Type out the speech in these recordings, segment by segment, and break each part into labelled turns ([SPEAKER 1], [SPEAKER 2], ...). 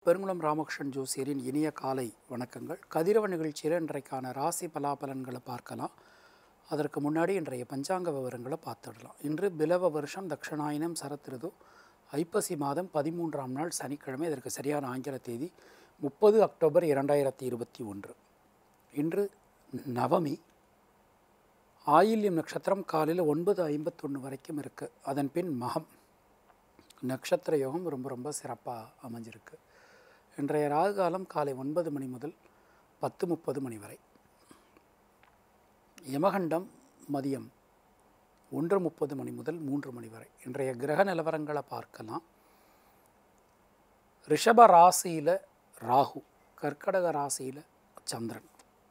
[SPEAKER 1] பெருங்குளம் ராமகிருஷ்ணன் ஜோசியரின் இனிய காலை வணக்கங்கள். கதிரவ நிகழ்ச்சியில் இன்றைக்கான ராசி பலாபலன்களை பார்க்கலாம். அதற்கு முன்னாடி இன்றைய பஞ்சாங்க விவரங்களை பார்த்துடலாம். இன்று பிலவ வருஷம் தக்ஷணாயனம் சரத்ருது ஐப்பசி மாதம் 13ஆம் நாள் சனிக்கிழமை. இதற்கு சரியான ஆங்கில தேதி 30 அக்டோபர் 2021. இன்று நவமி. ஆயில்யம் நட்சத்திரம் காலையில் 9:51 வரைக்கும் இருக்குது. அதன் பின் மகம் நட்சத்திர யோகம் ரொம்ப சிறப்பாக அமைஞ்சிருக்கு. இன்றைய ராகு காலம் காலை 9 மணி முதல் 10:30 மணி வரை. யமகண்டம் மதியம் 1:30 மணி முதல் 3 மணி வரை. இன்றைய கிரக நிலவரங்களை பார்க்கலாம். ரிஷப ராசியில் ராகு, கர்க்கடக ராசியில் சந்திரன்,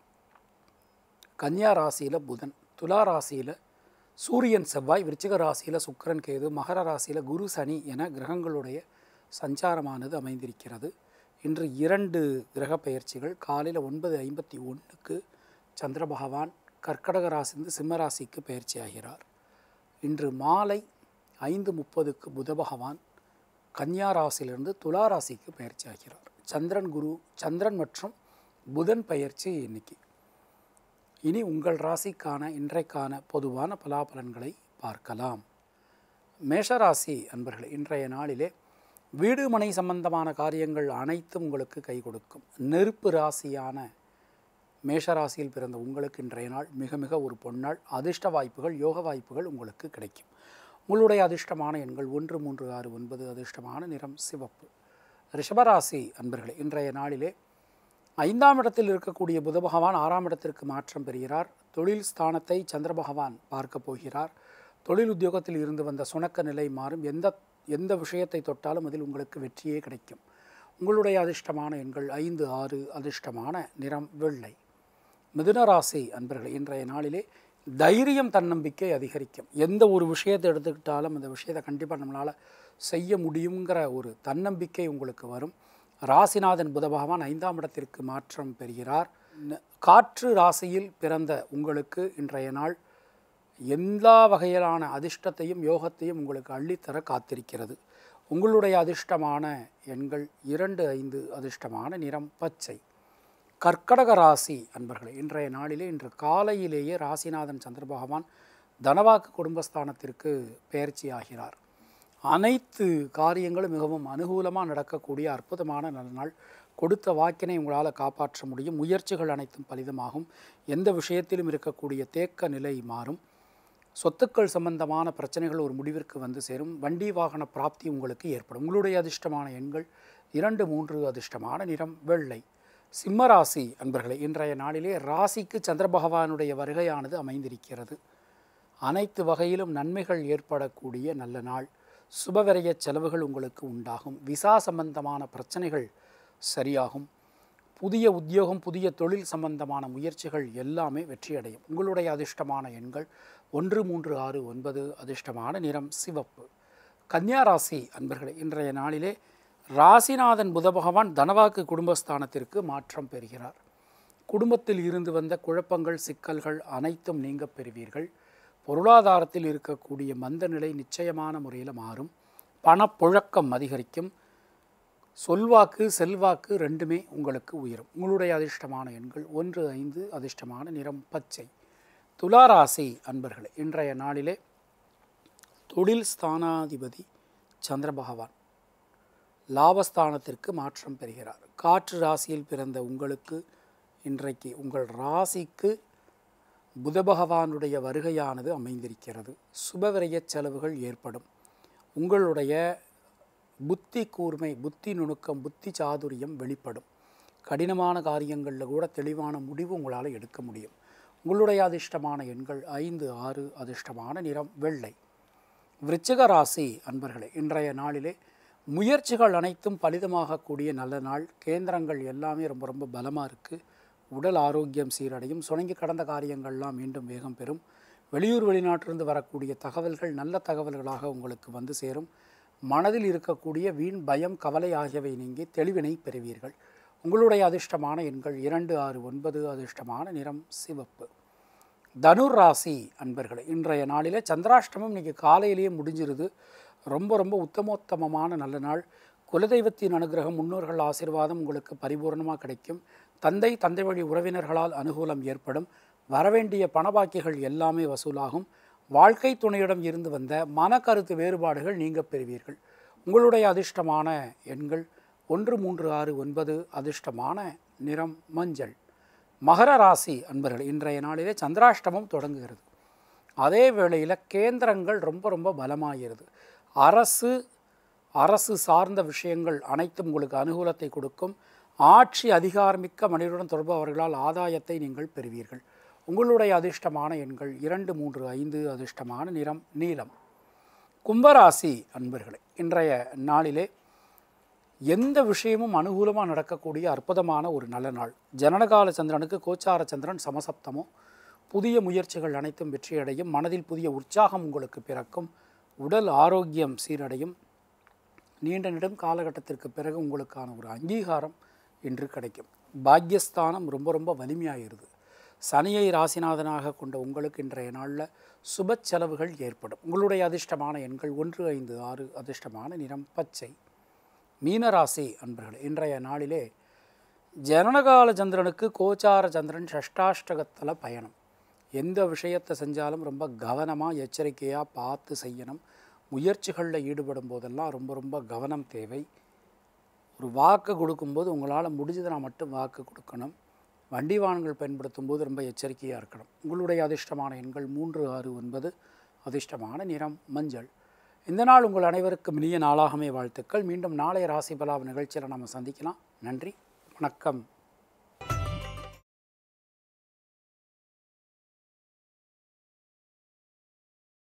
[SPEAKER 1] கன்னியா ராசியில் புதன், துலா ராசியில் சூரியன் செவ்வாய், விருச்சிக ராசியில் சுக்கிரன் கேது, மகர ராசியில் குரு சனி என கிரகங்களுடைய சஞ்சாரமானது அமைந்திருக்கிறது. இன்று 2 கிரக பெயர்ச்சிகள். காலையில் 9:51 சந்திர பகவான் கர்க்கடக ராசிலிருந்து சிம்ம ராசிக்கு பெயர்ச்சி ஆகிறார். இன்று மாலை 5:30 புத பகவான் கன்னியா ராசியிலிருந்து துலா ராசிக்கு பெயர்ச்சி ஆகிறார். சந்திரன் மற்றும் புதன் பெயர்ச்சி இன்னைக்கு. இனி உங்கள் ராசிக்கான இன்றைக்கான பொதுவான பலாபலன்களை பார்க்கலாம். மேஷராசி அன்பர்களே, இன்றைய நாளிலே வீடு மனை சம்பந்தமான காரியங்கள் அனைத்தும் உங்களுக்கு கை கொடுக்கும். நெருப்பு ராசியான மேஷராசியில் பிறந்த உங்களுக்கு இன்றைய நாள் மிக ஒரு பொன்னாள். அதிர்ஷ்ட வாய்ப்புகள், யோக வாய்ப்புகள் உங்களுக்கு கிடைக்கும். உங்களுடைய அதிர்ஷ்டமான எண்கள் 1, 3, 6, 9. அதிர்ஷ்டமான நிறம் சிவப்பு. ரிஷபராசி அன்பர்களே, இன்றைய நாளிலே 5ஆம் இடத்தில் இருக்கக்கூடிய புத பகவான் 6ஆம் இடத்திற்கு மாற்றம் பெறுகிறார். தொழில் ஸ்தானத்தை சந்திர பகவான் பார்க்க போகிறார். தொழில் உத்தியோகத்தில் இருந்து வந்த சுணக்க நிலை மாறும். எந்த விஷயத்தை தொட்டாலும் அதில் உங்களுக்கு வெற்றியே கிடைக்கும். உங்களுடைய அதிர்ஷ்டமான எண்கள் 5, 6. அதிர்ஷ்டமான நிறம் வெள்ளை. மிதுன ராசி அன்பர்களே, இன்றைய நாளிலே தைரியம், தன்னம்பிக்கை அதிகரிக்கும். எந்த ஒரு விஷயத்தை எடுத்துக்கிட்டாலும் அந்த விஷயத்தை கண்டிப்பாக நம்மளால் செய்ய முடியுங்கிற ஒரு தன்னம்பிக்கை உங்களுக்கு வரும். ராசிநாதன் புத பகவான் 5ஆம் இடத்திற்கு மாற்றம் பெறுகிறார். காற்று ராசியில் பிறந்த உங்களுக்கு இன்றைய நாள் எல்லா வகையிலான அதிர்ஷ்டத்தையும் யோகத்தையும் உங்களுக்கு அள்ளித்தர காத்திருக்கிறது. உங்களுடைய அதிர்ஷ்டமான எண்கள் 2, 5. அதிர்ஷ்டமான நிறம் பச்சை. கர்க்கடக ராசி அன்பர்களே, இன்றைய நாளிலே இன்று காலையிலேயே ராசிநாதன் சந்திர பகவான் தனவாக்கு குடும்பஸ்தானத்திற்கு பெயர்ச்சி ஆகிறார். அனைத்து காரியங்களும் மிகவும் அனுகூலமாக நடக்கக்கூடிய அற்புதமான நல்ல நாள். கொடுத்த வாக்கினை உங்களால் காப்பாற்ற முடியும். முயற்சிகள் அனைத்தும் பலிதமாகும். எந்த விஷயத்திலும் இருக்கக்கூடிய தேக்க நிலை மாறும். சொத்துக்கள் சம்பந்தமான பிரச்சனைகள் ஒரு முடிவிற்கு வந்து சேரும். வண்டி வாகன பிராப்தி உங்களுக்கு ஏற்படும். உங்களுடைய அதிர்ஷ்டமான எண்கள் 2, 3. அதிர்ஷ்டமான நிறம் வெள்ளை. சிம்மராசி அன்பர்களே, இன்றைய நாளிலே ராசிக்கு சந்திர பகவானுடைய வருகையானது அமைந்திருக்கிறது. அனைத்து வகையிலும் நன்மைகள் ஏற்படக்கூடிய நல்ல நாள். சுபவிரய செலவுகள் உங்களுக்கு உண்டாகும். விசா சம்பந்தமான பிரச்சனைகள் சரியாகும். புதிய உத்தியோகம், புதிய தொழில் சம்பந்தமான முயற்சிகள் எல்லாமே வெற்றியடையும். உங்களுடைய அதிர்ஷ்டமான எண்கள் 1, 3, 6, 9. அதிர்ஷ்டமான நிறம் சிவப்பு. கன்னியா ராசி அன்பர்களே, இன்றைய நாளிலே ராசிநாதன் புத பகவான் தனவாக்கு குடும்பஸ்தானத்திற்கு மாற்றம் பெறுகிறார். குடும்பத்தில் இருந்து வந்த குழப்பங்கள், சிக்கல்கள் அனைத்தும் நீங்க பெறுவீர்கள். பொருளாதாரத்தில் இருக்கக்கூடிய மந்த நிலை நிச்சயமான முறையில் மாறும். பணப்புழக்கம் அதிகரிக்கும். சொல்வாக்கு, செல்வாக்கு ரெண்டுமே உங்களுக்கு உயரும். உங்களுடைய அதிர்ஷ்டமான எண்கள் 1, 5. அதிர்ஷ்டமான நிறம் பச்சை. துளாராசி அன்பர்களே, இன்றைய நாளிலே தொழில் ஸ்தானாதிபதி சந்திர பகவான் லாபஸ்தானத்திற்கு மாற்றம் பெறுகிறார். காற்று ராசியில் பிறந்த உங்களுக்கு இன்றைக்கு உங்கள் ராசிக்கு புத பகவானுடைய வருகையானது அமைந்திருக்கிறது. சுபவிரய செலவுகள் ஏற்படும். உங்களுடைய புத்தி கூர்மை, புத்தி நுணுக்கம், புத்தி சாதுரியம் வெளிப்படும். கடினமான காரியங்களில் கூட தெளிவான முடிவு உங்களால் எடுக்க முடியும். உங்களுடைய அதிர்ஷ்டமான எண்கள் 5, 6. அதிர்ஷ்டமான நிறம் வெள்ளை. விருச்சிக ராசி அன்பர்களே, இன்றைய நாளிலே முயற்சிகள் அனைத்தும் பலிதமாகக்கூடிய நல்ல நாள். கேந்திரங்கள் எல்லாமே ரொம்ப பலமாக இருக்குது. உடல் ஆரோக்கியம் சீரடையும். சுணங்கி கடந்த காரியங்கள்லாம் மீண்டும் வேகம் பெறும். வெளியூர் வெளிநாட்டிலிருந்து வரக்கூடிய தகவல்கள் நல்ல தகவல்களாக உங்களுக்கு வந்து சேரும். மனதில் இருக்கக்கூடிய வீண் பயம், கவலை ஆகியவை நீங்கி தெளிவினை பெறுவீர்கள். உங்களுடைய அதிர்ஷ்டமான எண்கள் 2, 6, 9. அதிர்ஷ்டமான நிறம் சிவப்பு. தனுர் ராசி அன்பர்களே, இன்றைய நாளில் சந்திராஷ்டமம் இன்றைக்கி காலையிலேயே முடிஞ்சிருது. ரொம்ப உத்தமோத்தமமான நல்ல நாள். குலதெய்வத்தின் அனுகிரகம், முன்னோர்கள் ஆசீர்வாதம் உங்களுக்கு பரிபூர்ணமாக கிடைக்கும். தந்தை வழி உறவினர்களால் அனுகூலம் ஏற்படும். வரவேண்டிய பணபாக்கிகள் எல்லாமே வசூலாகும். வாழ்க்கை துணையிடம் இருந்து வந்த மனக்கருத்து வேறுபாடுகள் நீங்க பெறுவீர்கள். உங்களுடைய அதிர்ஷ்டமான எண்கள் 1, 3, 6, 9. அதிர்ஷ்டமான நிறம் மஞ்சள். மகர ராசி அன்பர்கள், இன்றைய நாளிலே சந்திராஷ்டமம் தொடங்குகிறது. அதே வேளையில் கேந்திரங்கள் ரொம்ப பலமாகிறது. அரசு சார்ந்த விஷயங்கள் அனைத்தும் உங்களுக்கு அனுகூலத்தை கொடுக்கும். ஆட்சி அதிகாரமிக்க மனிதருடன் தொடர்பு அவர்களால் ஆதாயத்தை நீங்கள் பெறுவீர்கள். உங்களுடைய அதிர்ஷ்டமான எண்கள் 2, 3, 5. அதிர்ஷ்டமான நிறம் நீலம். கும்பராசி அன்பர்களே, இன்றைய நாளிலே எந்த விஷயமும் அனுகூலமாக நடக்கக்கூடிய அற்புதமான ஒரு நல்ல நாள். ஜனனகால சந்திரனுக்கு கோச்சார சந்திரன் சமசப்தமோ. புதிய முயற்சிகள் அனைத்தும் வெற்றியடையும். மனதில் புதிய உற்சாகம் உங்களுக்கு பிறக்கும். உடல் ஆரோக்கியம் சீரடையும். நீண்ட நெடும் காலகட்டத்திற்கு பிறகு உங்களுக்கான ஒரு அங்கீகாரம் இன்று கிடைக்கும். பாக்யஸ்தானம் ரொம்ப வலிமையாகிறது. சனியை ராசிநாதனாக கொண்ட உங்களுக்கு இன்றைய நாளில் சுப செலவுகள் ஏற்படும். உங்களுடைய அதிர்ஷ்டமான எண்கள் 1, 5, 6. அதிர்ஷ்டமான நிறம் பச்சை. மீனராசி அன்பர்களே, இன்றைய நாளிலே ஜனனகால சந்திரனுக்கு கோச்சார சந்திரன் ஷஷ்டாஷ்டகத்தில் பயணம். எந்த விஷயத்தை செஞ்சாலும் ரொம்ப கவனமாக எச்சரிக்கையாக பார்த்து செய்யணும். முயற்சிகளில் ஈடுபடும் போதெல்லாம் ரொம்ப கவனம் தேவை. ஒரு வாக்கு கொடுக்கும்போது உங்களால் முடிஞ்சதுனா மட்டும் வாக்கு கொடுக்கணும். வண்டி வாகனங்கள் பயன்படுத்தும் போது ரொம்ப எச்சரிக்கையாக இருக்கணும். உங்களுடைய அதிர்ஷ்டமான எண்கள் 3, 6, 9. அதிர்ஷ்டமான நிறம் மஞ்சள். இந்த நாள் உங்கள் அனைவருக்கும் இனிய நாளாகவே வாழ்த்துக்கள். மீண்டும் நாளைய ராசி பலாவ் நிகழ்ச்சியில் நாம் சந்திக்கலாம். நன்றி, வணக்கம்.